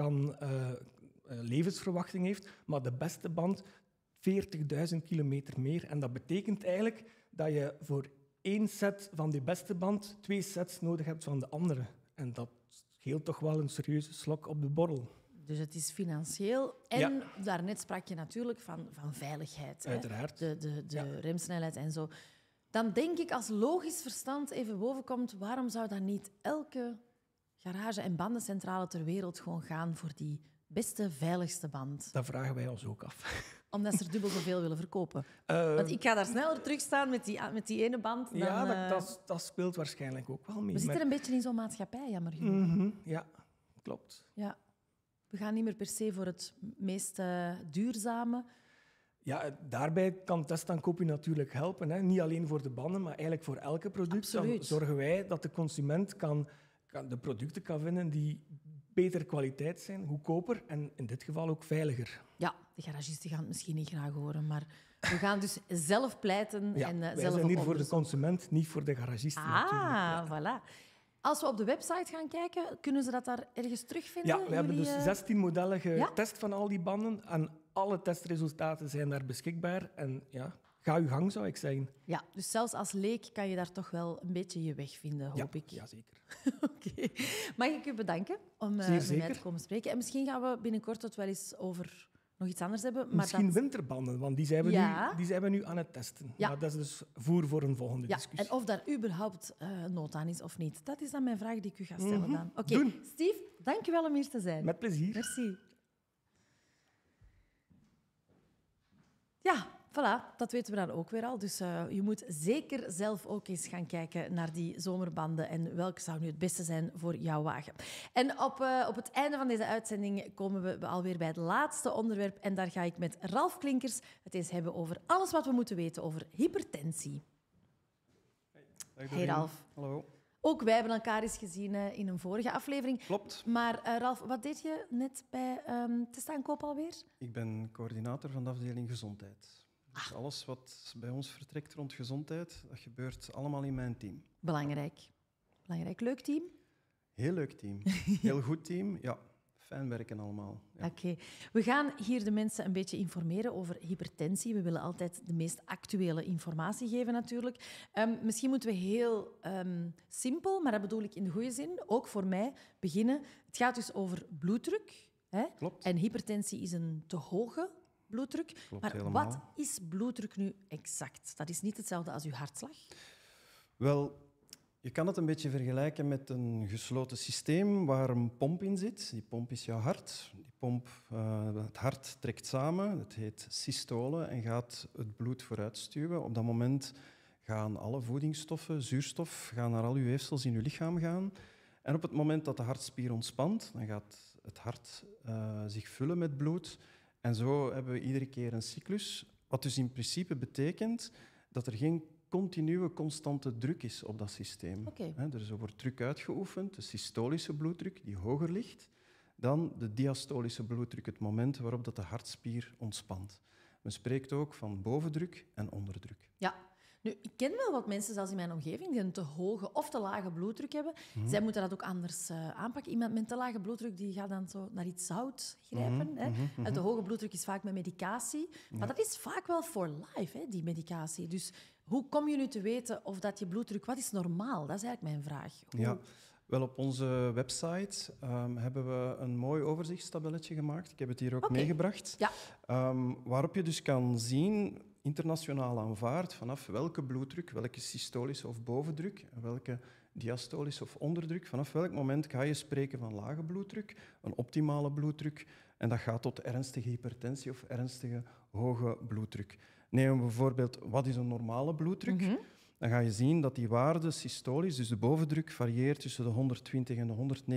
levensverwachting heeft, maar de beste band 40.000 kilometer meer. En dat betekent eigenlijk dat je voor 1 set van die beste band 2 sets nodig hebt van de andere. En dat scheelt toch wel een serieuze slok op de borrel. Dus het is financieel. En daarnet sprak je natuurlijk van veiligheid. Uiteraard. Hè? De remsnelheid en zo. Dan denk ik, als logisch verstand even bovenkomt, waarom zou dan niet elke garage- en bandencentrale ter wereld gewoon gaan voor die beste, veiligste band? Dat vragen wij ons ook af. Omdat ze er dubbel zoveel willen verkopen. Want ik ga daar sneller terugstaan met die ene band. Dan, dat speelt waarschijnlijk ook wel mee. We zitten een beetje in zo'n maatschappij, jammer genoeg. Ja, klopt. Ja. We gaan niet meer per se voor het meest duurzame. Ja, daarbij kan testaankoop je natuurlijk helpen. Hè. Niet alleen voor de banden, maar eigenlijk voor elke product. Absoluut. Dan zorgen wij dat de consument de producten kan vinden die beter kwaliteit zijn, goedkoper en in dit geval ook veiliger. Ja, de garagisten gaan het misschien niet graag horen, maar we gaan dus zelf pleiten en wij zelf zijn hier voor de onderzoek. consument, niet voor de garagisten natuurlijk. Voilà. Als we op de website gaan kijken, kunnen ze dat daar ergens terugvinden? Ja, we hebben dus 16 modellen getest Ja? van al die banden en alle testresultaten zijn daar beschikbaar. En ja, ga uw gang, zou ik zeggen. Ja, dus zelfs als leek kan je daar toch wel een beetje je weg vinden, hoop ik. Ja, zeker. Oké. Mag ik u bedanken om met mij te komen spreken? En misschien gaan we binnenkort het wel eens over nog iets anders hebben. Maar Misschien winterbanden, want die zijn we nu aan het testen. Ja. Maar dat is dus voer voor een volgende discussie. En of daar überhaupt nood aan is of niet, dat is dan mijn vraag die ik u ga stellen. Dan. Oké, Doen. Steve, dank je wel om hier te zijn. Met plezier. Merci. Ja, voilà, dat weten we dan ook weer al. Dus je moet zeker zelf ook eens gaan kijken naar die zomerbanden en welke zou nu het beste zijn voor jouw wagen. En op het einde van deze uitzending komen we alweer bij het laatste onderwerp en daar ga ik met Ralf Klinkers het eens hebben over alles wat we moeten weten over hypertensie. Hey Ralf. Hallo. Ook wij hebben elkaar eens gezien in een vorige aflevering. Klopt. Maar Ralf, wat deed je net bij testaankoop alweer? Ik ben coördinator van de afdeling gezondheid. Dus alles wat bij ons vertrekt rond gezondheid, dat gebeurt allemaal in mijn team. Belangrijk. Belangrijk. Leuk team? Heel leuk team. Heel goed team. Ja, fijn werken allemaal. Ja. Oké. We gaan hier de mensen een beetje informeren over hypertensie. We willen altijd de meest actuele informatie geven, natuurlijk. Misschien moeten we heel simpel, maar dat bedoel ik in de goede zin, ook voor mij, beginnen. Het gaat dus over bloeddruk. Hè? Klopt. En hypertensie is een te hoge bloeddruk. Klopt, maar helemaal. wat is bloeddruk nu exact? Dat is niet hetzelfde als uw hartslag. Wel, je kan het een beetje vergelijken met een gesloten systeem waar een pomp in zit. Die pomp is jouw hart. Die pomp, het hart trekt samen, dat heet systole, en gaat het bloed vooruitstuwen. Op dat moment gaan alle voedingsstoffen, zuurstof, gaan naar al uw weefsels in uw lichaam gaan. En op het moment dat de hartspier ontspant, dan gaat het hart zich vullen met bloed. En zo hebben we iedere keer een cyclus, wat dus in principe betekent dat er geen continue, constante druk is op dat systeem. Oké. Er wordt druk uitgeoefend, de systolische bloeddruk, die hoger ligt, dan de diastolische bloeddruk, het moment waarop dat de hartspier ontspant. Men spreekt ook van bovendruk en onderdruk. Ja. Nu, ik ken wel wat mensen, zelfs in mijn omgeving, die een te hoge of te lage bloeddruk hebben. Zij moeten dat ook anders aanpakken. Iemand met te lage bloeddruk die gaat dan zo naar iets zout grijpen. En de hoge bloeddruk is vaak met medicatie. Maar dat is vaak wel for life, hè, die medicatie. Dus hoe kom je nu te weten of dat je bloeddruk... Wat is normaal? Dat is eigenlijk mijn vraag. Ja, wel op onze website hebben we een mooi overzichtstabelletje gemaakt. Ik heb het hier ook meegebracht. Ja. Waarop je dus kan zien, internationaal aanvaard, vanaf welke bloeddruk, welke systolische of bovendruk, en welke diastolische of onderdruk, vanaf welk moment ga je spreken van lage bloeddruk, een optimale bloeddruk, en dat gaat tot ernstige hypertensie of ernstige hoge bloeddruk. Nemen we bijvoorbeeld, wat is een normale bloeddruk? Dan ga je zien dat die waarde systolisch, dus de bovendruk, varieert tussen de 120 en de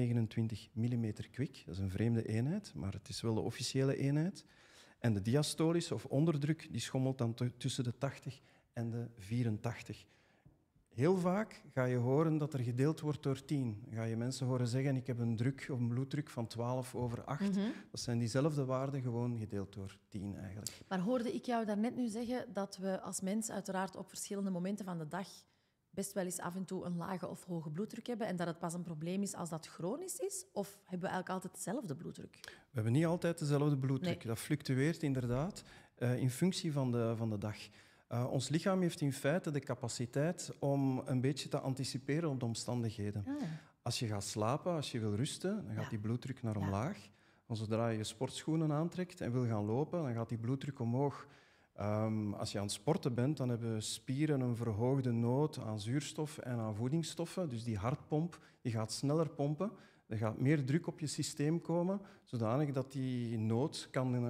129 mm kwik. Dat is een vreemde eenheid, maar het is wel de officiële eenheid. En de diastolische of onderdruk die schommelt dan tussen de 80 en de 84. Heel vaak ga je horen dat er gedeeld wordt door 10. Dan ga je mensen horen zeggen, ik heb een druk of een bloeddruk van 12/8. Dat zijn diezelfde waarden, gewoon gedeeld door 10 eigenlijk. Maar hoorde ik jou daarnet nu zeggen dat we als mens uiteraard op verschillende momenten van de dag best wel eens af en toe een lage of hoge bloeddruk hebben en dat het pas een probleem is als dat chronisch is? Of hebben we eigenlijk altijd dezelfde bloeddruk? We hebben niet altijd dezelfde bloeddruk. Nee. Dat fluctueert inderdaad in functie van de dag. Ons lichaam heeft in feite de capaciteit om een beetje te anticiperen op de omstandigheden. Als je gaat slapen, als je wil rusten, dan gaat die bloeddruk naar omlaag. En zodra je je sportschoenen aantrekt en wil gaan lopen, dan gaat die bloeddruk omhoog. Als je aan het sporten bent, dan hebben spieren een verhoogde nood aan zuurstof en aan voedingsstoffen. Dus die hartpomp die gaat sneller pompen. Er gaat meer druk op je systeem komen, zodanig dat die nood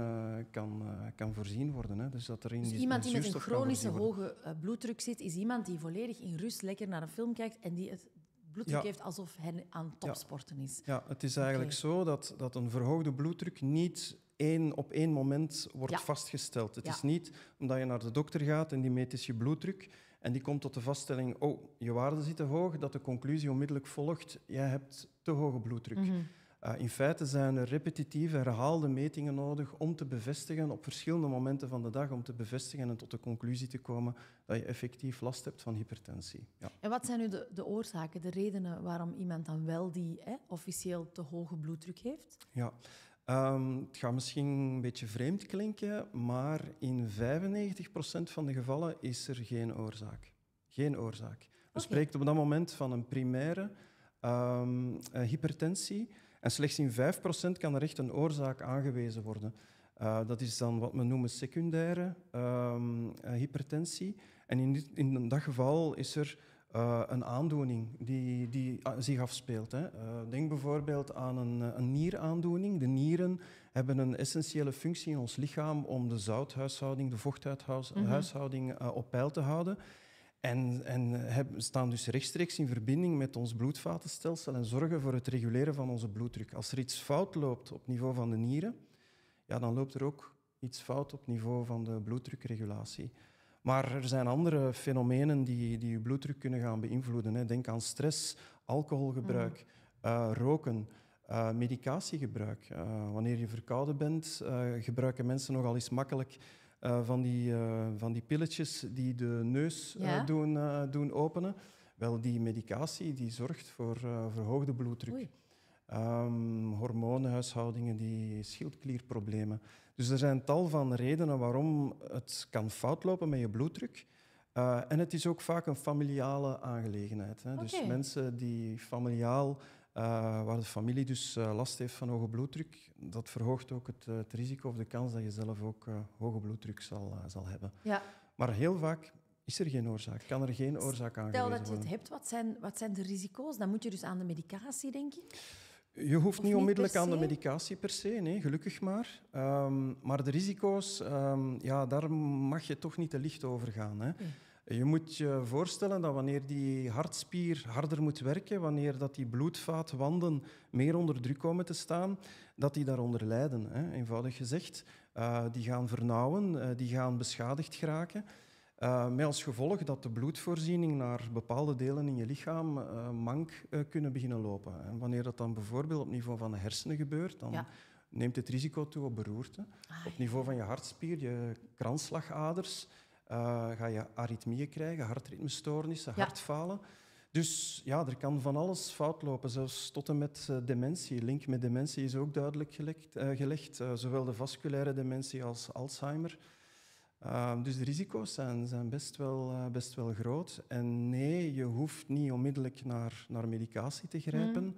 kan voorzien worden. Hè. Dus dat er in Dus iemand die met een zuurstof kan chronische voorzien worden. hoge bloeddruk zit, is iemand die volledig in rust lekker naar een film kijkt en die het bloeddruk heeft alsof hij aan topsporten is. Ja, het is eigenlijk zo dat een verhoogde bloeddruk niet op één moment wordt vastgesteld. Het is niet omdat je naar de dokter gaat en die meet eens je bloeddruk en die komt tot de vaststelling, oh, je waarden zitten hoog, dat de conclusie onmiddellijk volgt, jij hebt te hoge bloeddruk. In feite zijn er repetitieve, herhaalde metingen nodig om te bevestigen, op verschillende momenten van de dag, om te bevestigen en tot de conclusie te komen dat je effectief last hebt van hypertensie. Ja. En wat zijn nu de oorzaken, de redenen waarom iemand dan wel die officieel te hoge bloeddruk heeft? Ja. Het gaat misschien een beetje vreemd klinken, maar in 95% van de gevallen is er geen oorzaak. Geen oorzaak. We spreken op dat moment van een primaire hypertensie en slechts in 5% kan er echt een oorzaak aangewezen worden. Dat is dan wat we noemen secundaire hypertensie. En in dat geval is er een aandoening die zich afspeelt. Hè. Denk bijvoorbeeld aan een nieraandoening. De nieren hebben een essentiële functie in ons lichaam om de zouthuishouding, de vochthuishouding op peil te houden. En staan dus rechtstreeks in verbinding met ons bloedvatenstelsel en zorgen voor het reguleren van onze bloeddruk. Als er iets fout loopt op niveau van de nieren, ja, dan loopt er ook iets fout op niveau van de bloeddrukregulatie. Maar er zijn andere fenomenen die je bloeddruk kunnen gaan beïnvloeden. Hè. Denk aan stress, alcoholgebruik, roken, medicatiegebruik. Wanneer je verkouden bent, gebruiken mensen nogal eens makkelijk van die pilletjes die de neus doen openen. Wel, die medicatie die zorgt voor verhoogde bloeddruk. hormonenhuishoudingen, die schildklierproblemen. Dus er zijn tal van redenen waarom het kan foutlopen met je bloeddruk. En het is ook vaak een familiale aangelegenheid. Hè. Dus mensen die familiaal, waar de familie dus last heeft van hoge bloeddruk, dat verhoogt ook het risico of de kans dat je zelf ook hoge bloeddruk zal hebben. Ja. Maar heel vaak is er geen oorzaak, kan er geen oorzaak aangewezen worden. Stel dat je het hebt, wat zijn de risico's? Dan moet je dus aan de medicatie, denk ik? Je hoeft niet onmiddellijk per aan de se? medicatie per se, nee, gelukkig maar. Maar de risico's, daar mag je toch niet te licht over gaan. Hè. Je moet je voorstellen dat wanneer die hartspier harder moet werken, wanneer dat die bloedvaatwanden meer onder druk komen te staan, dat die daaronder lijden. Hè. Eenvoudig gezegd, die gaan vernauwen, die gaan beschadigd geraken. Met als gevolg dat de bloedvoorziening naar bepaalde delen in je lichaam mank kunnen beginnen lopen. En wanneer dat dan bijvoorbeeld op niveau van de hersenen gebeurt, dan neemt het risico toe op beroerte. Op niveau van je hartspier, je kransslagaders, ga je arythmieën krijgen, hartritmestoornissen, hartfalen. Dus ja, er kan van alles fout lopen, zelfs tot en met dementie. Link met dementie is ook duidelijk gelegd, zowel de vasculaire dementie als Alzheimer. Dus de risico's zijn best wel groot. En nee, je hoeft niet onmiddellijk naar medicatie te grijpen.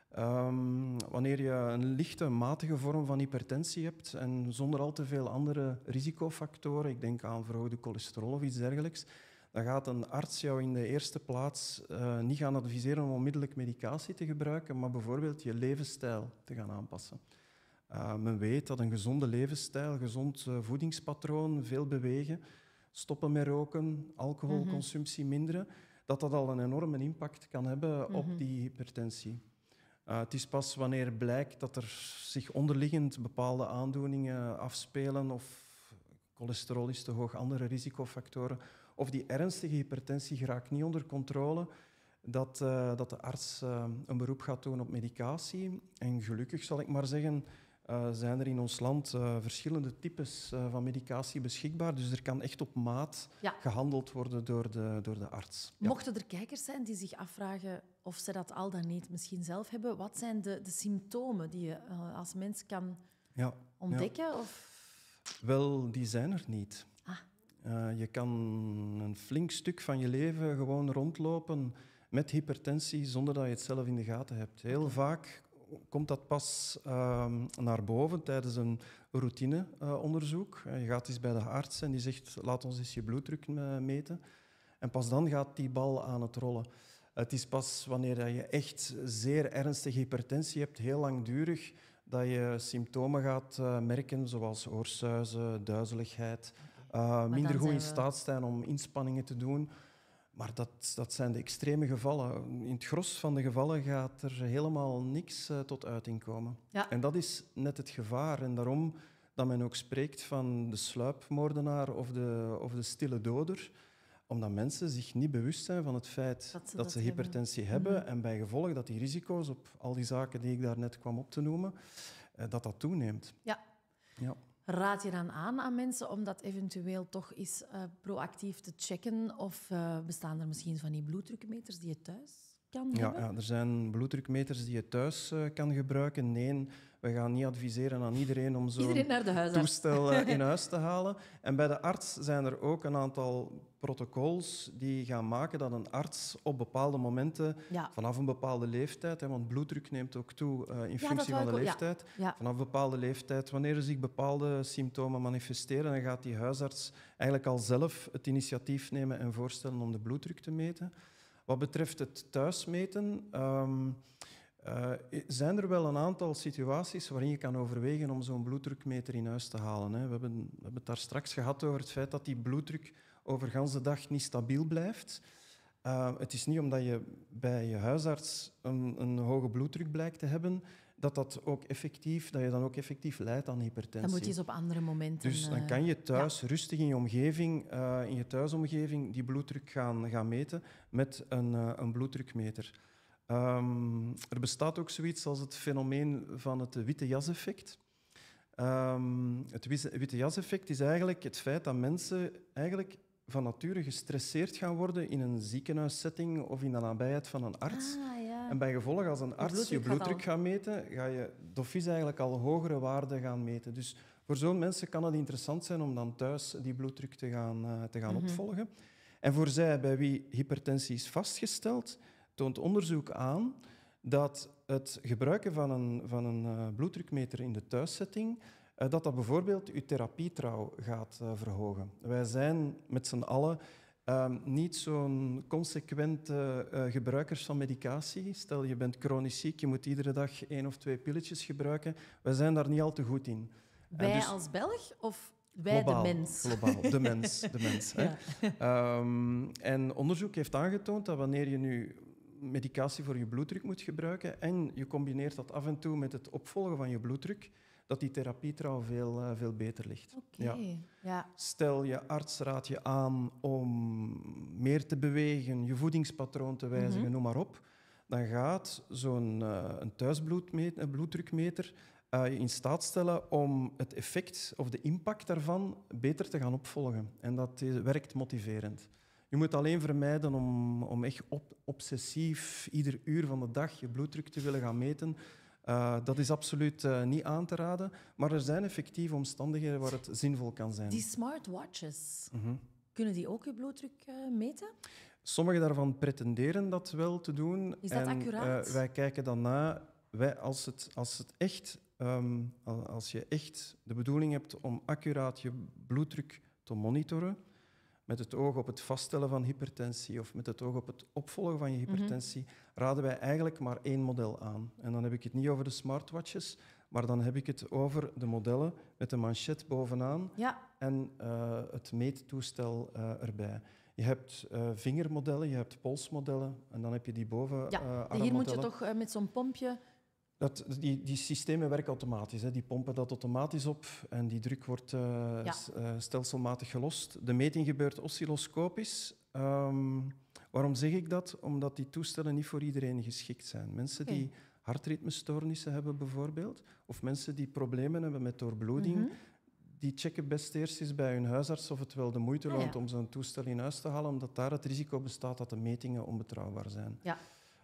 Wanneer je een lichte, matige vorm van hypertensie hebt en zonder al te veel andere risicofactoren, ik denk aan verhoogde cholesterol of iets dergelijks, dan gaat een arts jou in de eerste plaats niet gaan adviseren om onmiddellijk medicatie te gebruiken, maar bijvoorbeeld je levensstijl te gaan aanpassen. Men weet dat een gezonde levensstijl, gezond voedingspatroon, veel bewegen, stoppen met roken, alcoholconsumptie minderen, dat al een enorme impact kan hebben op die hypertensie. Het is pas wanneer blijkt dat er zich onderliggend bepaalde aandoeningen afspelen of cholesterol is te hoog, andere risicofactoren, of die ernstige hypertensie geraakt niet onder controle, dat de arts een beroep gaat doen op medicatie. En gelukkig, zal ik maar zeggen, zijn er in ons land verschillende types van medicatie beschikbaar. Dus er kan echt op maat gehandeld worden door de arts. Ja. Mochten er kijkers zijn die zich afvragen of ze dat al dan niet misschien zelf hebben, wat zijn de symptomen die je als mens kan ontdekken? Ja. Of? Wel, die zijn er niet. Je kan een flink stuk van je leven gewoon rondlopen met hypertensie zonder dat je het zelf in de gaten hebt. Heel vaak komt dat pas naar boven tijdens een routineonderzoek. Je gaat eens bij de arts en die zegt, laat ons eens je bloeddruk meten. En pas dan gaat die bal aan het rollen. Het is pas wanneer je echt zeer ernstige hypertensie hebt, heel langdurig, dat je symptomen gaat merken, zoals oorsuizen, duizeligheid, minder goed in staat zijn om inspanningen te doen. Maar dat zijn de extreme gevallen. In het gros van de gevallen gaat er helemaal niks tot uiting komen. Ja. En dat is net het gevaar. En daarom dat men ook spreekt van de sluipmoordenaar of de stille doder. Omdat mensen zich niet bewust zijn van het feit dat ze hypertensie hebben. En bij gevolg dat die risico's op al die zaken die ik daarnet kwam op te noemen, dat toeneemt. Ja. Raad je dan aan mensen om dat eventueel toch eens proactief te checken? Of bestaan er misschien van die bloeddrukmeters die je thuis kan hebben? Ja, er zijn bloeddrukmeters die je thuis kan gebruiken. Nee, we gaan niet adviseren aan iedereen om zo'n toestel in huis te halen. En bij de arts zijn er ook een aantal protocols die gaan maken dat een arts op bepaalde momenten, vanaf een bepaalde leeftijd, want bloeddruk neemt ook toe in functie van de leeftijd, vanaf een bepaalde leeftijd, wanneer er zich bepaalde symptomen manifesteren, dan gaat die huisarts eigenlijk al zelf het initiatief nemen en voorstellen om de bloeddruk te meten. Wat betreft het thuismeten, zijn er wel een aantal situaties waarin je kan overwegen om zo'n bloeddrukmeter in huis te halen. We hebben het daar straks gehad over het feit dat die bloeddruk over de dag niet stabiel blijft. Het is niet omdat je bij je huisarts een hoge bloeddruk blijkt te hebben, dat je dan ook effectief lijdt aan hypertensie. Dan moet je eens op andere momenten... Dus dan kan je thuis rustig in je omgeving, in je thuisomgeving, die bloeddruk gaan meten met een bloeddrukmeter. Er bestaat ook zoiets als het fenomeen van het witte jas-effect. Het witte jas-effect is eigenlijk het feit dat mensen eigenlijk van nature gestresseerd gaan worden in een ziekenhuissetting of in de nabijheid van een arts. En bij gevolg, als een arts je bloeddruk gaat meten, ga je dofies eigenlijk al hogere waarden gaan meten. Dus voor zo'n mensen kan het interessant zijn om dan thuis die bloeddruk te gaan opvolgen. En voor zij bij wie hypertensie is vastgesteld, toont onderzoek aan dat het gebruiken van een bloeddrukmeter in de thuissetting dat bijvoorbeeld je therapietrouw gaat verhogen. Wij zijn met z'n allen niet zo'n consequente gebruikers van medicatie. Stel, je bent chronisch ziek, je moet iedere dag 1 of 2 pilletjes gebruiken. Wij zijn daar niet al te goed in. Wij dus als Belg of wij globaal, de mens? Globaal, de mens. Ja. En onderzoek heeft aangetoond dat wanneer je nu medicatie voor je bloeddruk moet gebruiken en je combineert dat af en toe met het opvolgen van je bloeddruk, dat die therapietrouw veel beter ligt. Ja. Stel, je arts raadt je aan om meer te bewegen, je voedingspatroon te wijzigen, noem maar op, dan gaat zo'n een thuisbloeddrukmeter je in staat stellen om het effect of de impact daarvan beter te gaan opvolgen. En dat werkt motiverend. Je moet alleen vermijden om echt obsessief ieder uur van de dag je bloeddruk te willen gaan meten. Dat is absoluut niet aan te raden, maar er zijn effectieve omstandigheden waar het zinvol kan zijn. Die smartwatches, kunnen die ook je bloeddruk meten? Sommige daarvan pretenderen dat wel te doen. Is dat accuraat? Wij kijken dan na. Als je echt de bedoeling hebt om accuraat je bloeddruk te monitoren, met het oog op het vaststellen van hypertensie of met het oog op het opvolgen van je hypertensie, raden wij eigenlijk maar 1 model aan. En dan heb ik het niet over de smartwatches, maar dan heb ik het over de modellen met de manchet bovenaan en het meettoestel erbij. Je hebt vingermodellen, je hebt polsmodellen en dan heb je die bovenarmmodellen. Hier moet je toch met zo'n pompje... Die systemen werken automatisch. Hè. Die pompen dat automatisch op en die druk wordt stelselmatig gelost. De meting gebeurt oscilloscopisch. Waarom zeg ik dat? Omdat die toestellen niet voor iedereen geschikt zijn. Mensen die hartritmestoornissen hebben bijvoorbeeld, of mensen die problemen hebben met doorbloeding, die checken best eerst eens bij hun huisarts of het wel de moeite loont om zo'n toestel in huis te halen, omdat daar het risico bestaat dat de metingen onbetrouwbaar zijn. Ja.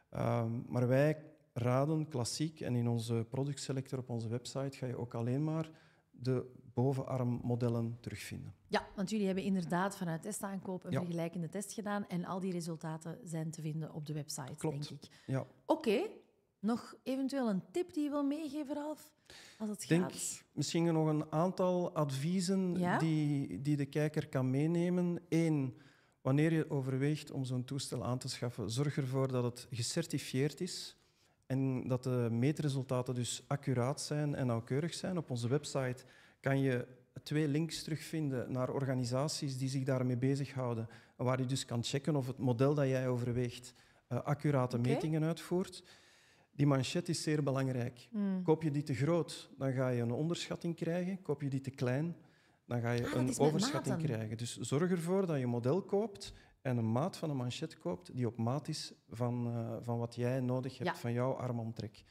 Maar wij raden klassiek, en in onze productselector op onze website ga je ook alleen maar de bovenarmmodellen terugvinden. Ja, want jullie hebben inderdaad vanuit testaankoop een vergelijkende test gedaan en al die resultaten zijn te vinden op de website, Klopt. denk ik. Ja. Oké. Nog eventueel een tip die je wil meegeven, Ralf? Als het gaat... Misschien nog een aantal adviezen die de kijker kan meenemen. 1. Wanneer je overweegt om zo'n toestel aan te schaffen, zorg ervoor dat het gecertificeerd is en dat de meetresultaten dus accuraat zijn en nauwkeurig zijn. Op onze website kan je 2 links terugvinden naar organisaties die zich daarmee bezighouden, waar je dus kan checken of het model dat jij overweegt accurate metingen uitvoert. Die manchet is zeer belangrijk. Koop je die te groot, dan ga je een onderschatting krijgen. Koop je die te klein, dan ga je een overschatting krijgen. Dus zorg ervoor dat je een model koopt en een maat van een manchet koopt die op maat is van wat jij nodig hebt, van jouw armomtrek.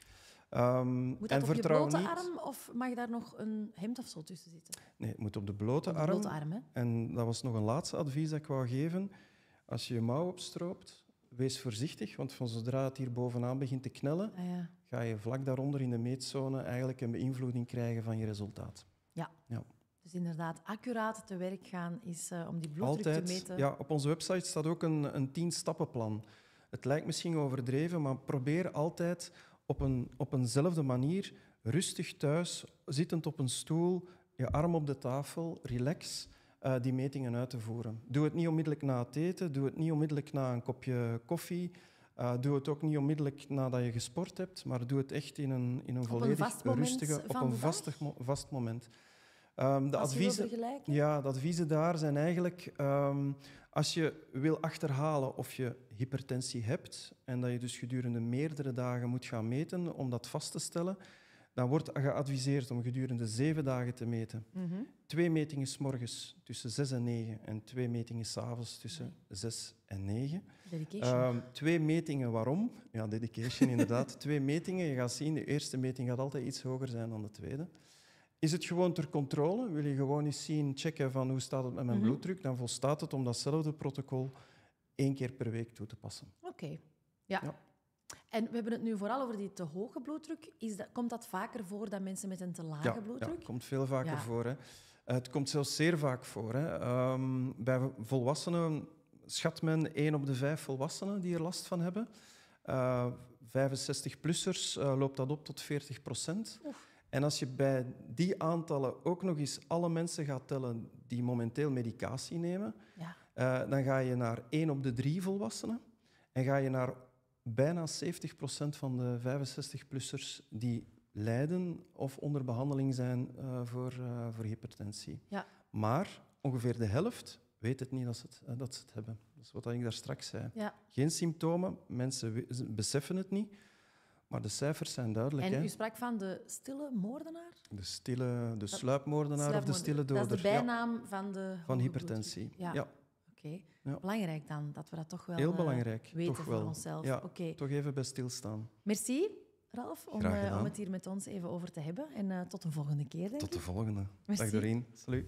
Moet dat op je blote arm of mag daar nog een hemd of zo tussen zitten? Nee, het moet op de blote arm. Hè? En dat was nog een laatste advies dat ik wou geven. Als je je mouw opstroopt, wees voorzichtig, want van zodra het hier bovenaan begint te knellen, ga je vlak daaronder in de meetzone eigenlijk een beïnvloeding krijgen van je resultaat. Ja. Dus inderdaad, accuraat te werk gaan is om die bloeddruk te meten. Ja, op onze website staat ook een 10-stappenplan. Het lijkt misschien overdreven, maar probeer altijd op eenzelfde manier, rustig thuis, zittend op een stoel, je arm op de tafel, relax, die metingen uit te voeren. Doe het niet onmiddellijk na het eten, doe het niet onmiddellijk na een kopje koffie, doe het ook niet onmiddellijk nadat je gesport hebt, maar doe het echt in een volledig rustige, op een vast moment. De adviezen daar zijn eigenlijk, als je wil achterhalen of je hypertensie hebt en dat je dus gedurende meerdere dagen moet gaan meten om dat vast te stellen, dan wordt geadviseerd om gedurende 7 dagen te meten. 2 metingen 's morgens tussen 6 en 9 en 2 metingen 's avonds tussen 6 en 9. Dedication. 2 metingen, waarom? Ja, dedication inderdaad. 2 metingen, je gaat zien, de eerste meting gaat altijd iets hoger zijn dan de tweede. Is het gewoon ter controle? Wil je gewoon eens checken van hoe staat het met mijn bloeddruk? Dan volstaat het om datzelfde protocol 1 keer per week toe te passen. Oké. Ja. En we hebben het nu vooral over die te hoge bloeddruk. Komt dat vaker voor dan mensen met een te lage bloeddruk? Ja, het komt veel vaker voor. Hè. Het komt zelfs zeer vaak voor. Hè. Bij volwassenen schat men 1 op de 5 volwassenen die er last van hebben. 65-plussers loopt dat op tot 40%. En als je bij die aantallen ook nog eens alle mensen gaat tellen die momenteel medicatie nemen, dan ga je naar 1 op de 3 volwassenen en ga je naar bijna 70% van de 65-plussers die lijden of onder behandeling zijn voor hypertensie. Ja. Maar ongeveer de helft weet het niet dat ze het hebben. Dat is wat ik daar straks zei. Ja. Geen symptomen, mensen beseffen het niet, maar de cijfers zijn duidelijk. En u sprak van de stille moordenaar? De sluipmoordenaar of de stille doder. Dat is de bijnaam van hypertensie. Ja. Oké. Ja. Belangrijk dan, dat we dat toch wel heel belangrijk, weten toch voor wel. onszelf. Ja, toch even bij stilstaan. Merci, Ralf, om het hier met ons even over te hebben. En tot de volgende keer, denk ik. Tot de volgende. Merci. Dag Doreen. Salut.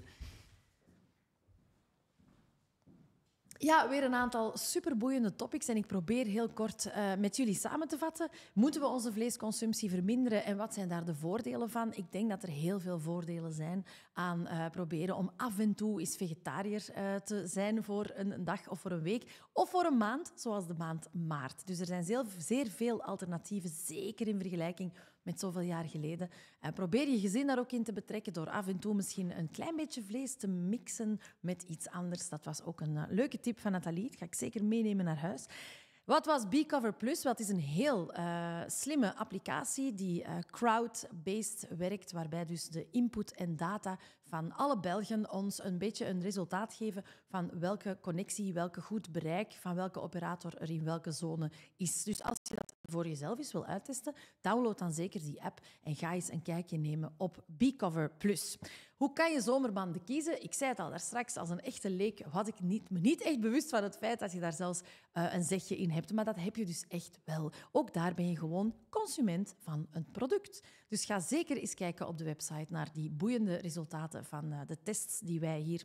Ja, weer een aantal superboeiende topics en ik probeer heel kort met jullie samen te vatten. Moeten we onze vleesconsumptie verminderen en wat zijn daar de voordelen van? Ik denk dat er heel veel voordelen zijn aan proberen om af en toe eens vegetariër te zijn voor een dag of voor een week of voor een maand, zoals de maand maart. Dus er zijn zeer veel alternatieven, zeker in vergelijking met zoveel jaar geleden. Probeer je gezin daar ook in te betrekken door af en toe misschien een klein beetje vlees te mixen met iets anders. Dat was ook een leuke tip van Nathalie. Dat ga ik zeker meenemen naar huis. Wat was B-Cover Plus? Het is een heel slimme applicatie die crowd-based werkt, waarbij dus de input en data van alle Belgen ons een beetje een resultaat geven van welke connectie, welke goed bereik, van welke operator er in welke zone is. Dus als je dat voor jezelf eens wil uittesten, download dan zeker die app en ga eens een kijkje nemen op B-Cover Plus. Hoe kan je zomerbanden kiezen? Ik zei het al daarstraks, als een echte leek was ik me niet echt bewust van het feit dat je daar zelfs een zegje in hebt. Maar dat heb je dus echt wel. Ook daar ben je gewoon consument van een product. Dus ga zeker eens kijken op de website naar die boeiende resultaten van de tests die wij hier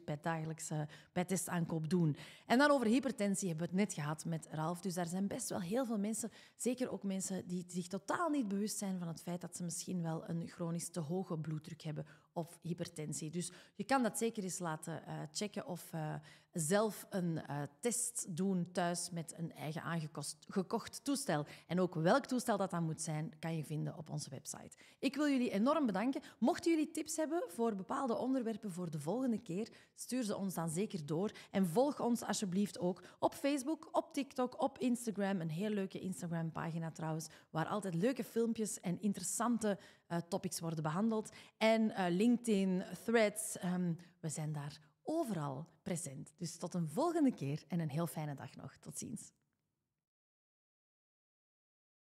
bij Testaankoop doen. En dan over hypertensie hebben we het net gehad met Ralf. Dus daar zijn best wel heel veel mensen, zeker ook mensen die zich totaal niet bewust zijn van het feit dat ze misschien wel een chronisch te hoge bloeddruk hebben of hypertensie. Dus je kan dat zeker eens laten checken of zelf een test doen thuis met een eigen gekocht toestel. En ook welk toestel dat dan moet zijn, kan je vinden op onze website. Ik wil jullie enorm bedanken. Mochten jullie tips hebben voor bepaalde onderwerpen voor de volgende keer, stuur ze ons dan zeker door. En volg ons alsjeblieft ook op Facebook, op TikTok, op Instagram. Een heel leuke Instagram-pagina trouwens, waar altijd leuke filmpjes en interessante topics worden behandeld. En LinkedIn, Threads, we zijn daar overal present. Dus tot een volgende keer en een heel fijne dag nog. Tot ziens.